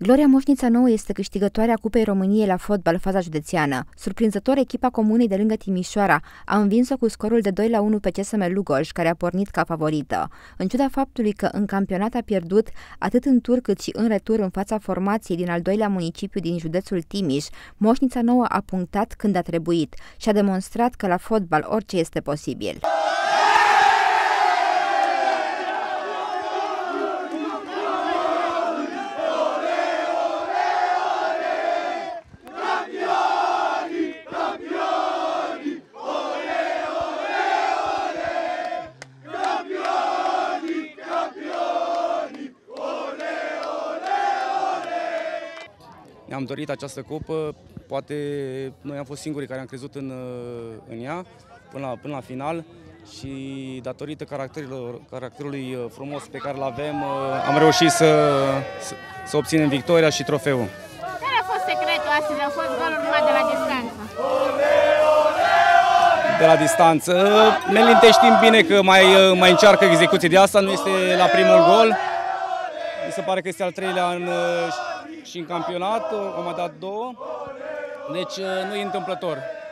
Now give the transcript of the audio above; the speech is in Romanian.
Gloria Moșnița Nouă este câștigătoarea Cupei României la fotbal faza județeană. Surprinzător, echipa comunei de lângă Timișoara a învins-o cu scorul de 2-1 pe CSM Lugoj, care a pornit ca favorită. În ciuda faptului că în campionat a pierdut atât în tur cât și în retur în fața formației din al doilea municipiu din județul Timiș, Moșnița Nouă a punctat când a trebuit și a demonstrat că la fotbal orice este posibil. Ne-am dorit această cupă, poate noi am fost singurii care am crezut în ea până la final și datorită caracterului frumos pe care îl avem, am reușit să obținem victoria și trofeul. Care a fost secretul astăzi? Au fost goluri numai de la distanță. De la distanță. Ne linteștim bine că mai încearcă execuție de asta, nu este la primul gol. Mi se pare că este al treilea și în campionat, am mai dat două, deci nu e întâmplător.